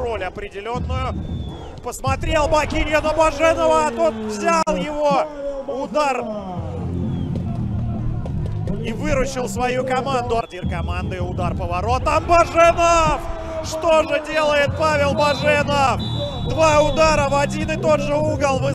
роль определенную. Посмотрел Бакинья на Баженова, а тот взял его удар и выручил свою команду. Команды, удар поворотом. Баженов! Что же делает Павел Баженов? Два удара в один и тот же угол.